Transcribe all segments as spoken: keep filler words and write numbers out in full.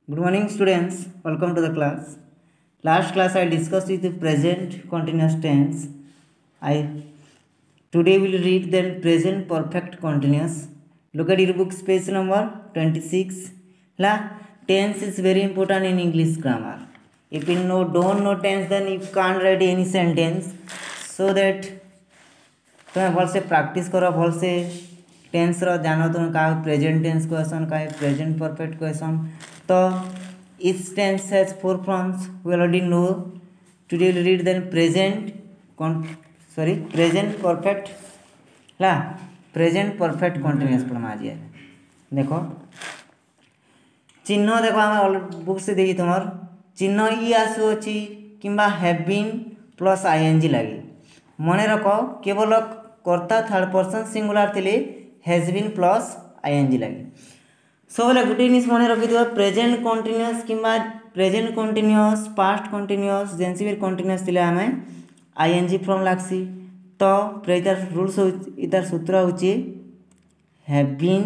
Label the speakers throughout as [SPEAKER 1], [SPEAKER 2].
[SPEAKER 1] Good morning, students. Welcome to the class. Last class I discussed with the present continuous tense. I today will read then present perfect continuous. Look at your book, page number twenty-six. La tense is very important in English grammar. If you know don't know tense, then you can't write any sentence. So that तुम्हें भल से practice करो, भल से tense रो जानो तुम का present tense question का प्रेजेंट परफेक्ट क्वेश्चन. तो इस tense has four forms we already know. Today will read then present sorry present perfect ला प्रेजेंट परफेक्ट कंटिन्यूअस पढ़मा जे. देखो चिन्ह देखो आम बुक से देखी तुम चिन्ह इ आसु अच्छी किंबा हैव बीन प्लस आईएनजी लगी. मन रख केवल कर्ता थर्ड पर्सन सिंगुलर थिले हैज बीन प्लस आईएनजी लगी. सब बेले गोटे जिनिस मन रखी प्रेजेंट कंटिन्यूअस किंबा प्रेजेंट कंटिन्यूअस पास्ट कंटिन्यूअस जेनसी भी कंटिन्यूअस थिले आमे आईएनजी फ्रॉम लागसी. तो इतार रूल्स इतार सूत्र होची हैव बीन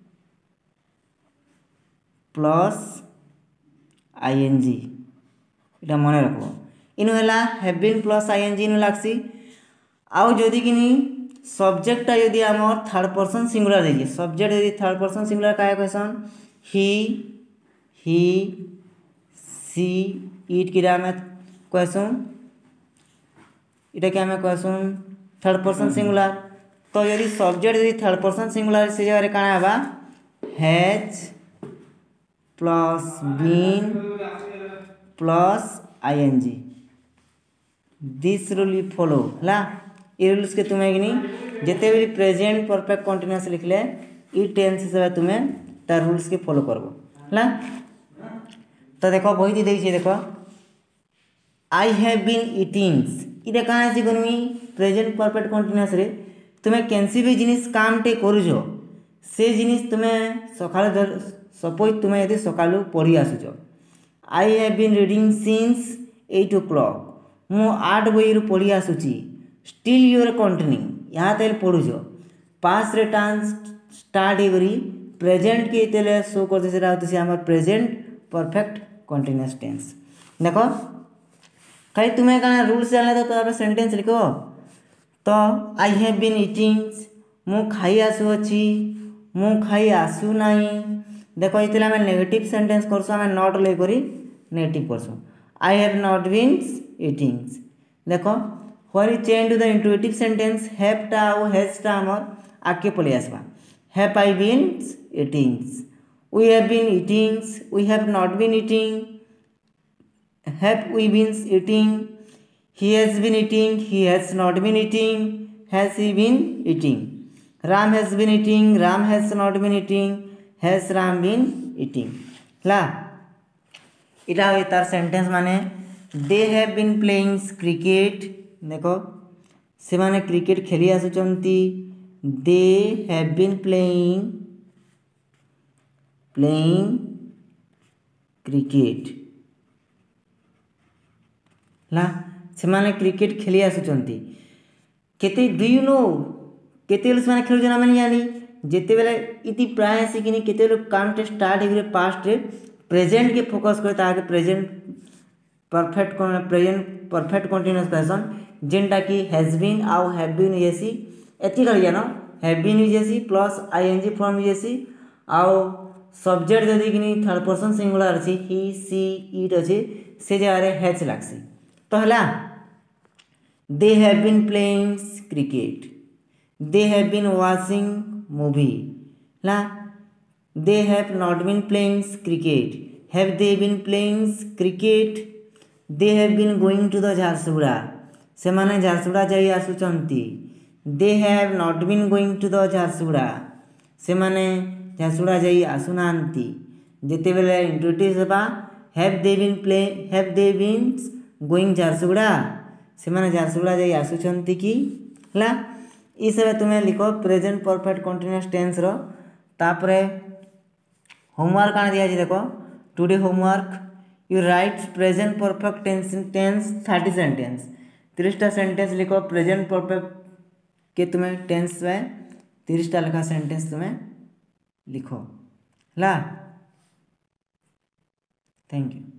[SPEAKER 1] प्लस आईएनजी इटा मन रखो. इनु हैला हैव बीन प्लस आईएनजी इनु लागसी. आउ जदि कि सब्जेक्टा यदि आम थर्ड पर्सन सिंगुलर देखिए सब्जेक्ट यदि थर्ड पर्सन सिंगुलर क्या question he he she it कि क्वेश्चन इटा क्या क्वेश्चन थर्ड पर्सन सिंगुलर. तो यदि सब्जेक्ट यदि थर्ड पर्सन सिंगुलर से जगह क्या है has plus been plus ING this rule you follow है. ये रूल्स के तुम्हें कि नहीं जिते भी प्रेजेंट परफेक्ट कंटिन्यूअस लिखले ई टेंस हिसाब तुम्हें तार रूल्स के फॉलो करबो है. तो देखो बही दी देखिए देखो आई हैव बीन इटिंग्स इटा कहाँ से करमी प्रेजेंट परफेक्ट कंटिन्यूअस रे तुम्हें कैंसी भी जिनिस काम टे करूज से जिनिस तुम्हें सकाल सपोज तुम्हें यदि सकालू पढ़ी आसुच I have been reading since eight o'clock मु आठ बजे पढ़ी आसुची स्टिल यूर कंटिन्यू यहाँ तेल पढ़ुच पास रे टांस स्टार्ट एवरी प्रेजेंट के तेले शो करते से होते आम प्रेजेंट परफेक्ट कंटिन्यूअस टेंस. देखो खाली तुम्हें क्या रूल्स जाने तो सेंटेंस लिखो. तो आई हैव बीन इटिंग्स मु खाई आसु अच्छी मु खाई आसु नाई. देखो ये आम नेगेटिव सेंटेंस करसु आम नॉट लेकर नेगेटिव करसु. I have not been eatings. देखो when you change to the interrogative sentence have टा और हैज टा हमर आके पले आसबा. Have I been eatings we have been eatings we have not been eating have we been eating he has been eating he has not been eating has he been eating Ram has been eating Ram has not been eating has Ram been eating. ला इटा हुए तार sentence माने they have been playing cricket. देखो से माने cricket खेली आसुचंती they have been playing playing cricket ला से माने क्रिकेट खेली आसुचंती. केते डू यू नो केते लोग माने खेलुजन आमे जानी जेते बेले इति प्राय से कि केते लोग काम टे स्टार्ट हेगरे पास्ट रे प्रेजेंट के फोकस करे ताके present perfect present perfect continuous question जेनटा कि हैज बीन आउ हैव बीन जेसी एति कर जानो हैव बीन जेसी प्लस आईएनजी फॉर्म जेसी आउ सब्जेक्ट जदि कि थर्ड पर्सन सिंगुलर अछि ही सी इट अछि से जगह रे हैज लागसी. तो हला they have been playing cricket they have been watching movie ला they have not been playing cricket have they been playing cricket they have been going to the Jharsuguda से माने झारसुगुड़ा जाई आसुचंती. They have not been going to the Jharsuguda से माने झारसुगुड़ा जाई आसुनांती. जेते बेले इंट्रोड्यूस हेबा have they been play have they been going Jharsuguda से माने झारसुगुड़ा जाई आसुचंती की ला. ई सब तुम्हें लिखो प्रेजेंट परफेक्ट कंटीन्यूअस टेंस रो. तापरे होमवर्क आने दिया जी. देखो today homework you write present perfect tense tense thirty sentence तीसटा सेंटेंस लिखो प्रेजेंट परफेक्ट के तुम्हें टेंस में तीसटा लिखा सेंटेंस तुम्हें लिखो ला. Thank you.